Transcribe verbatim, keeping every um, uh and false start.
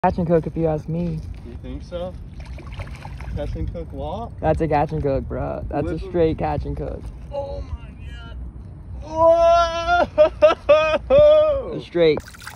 Catch and cook if you ask me. You think so? Catch and cook what? That's a catch and cook, bro. That's With a straight catch and cook. Oh my god. Whoa! A straight.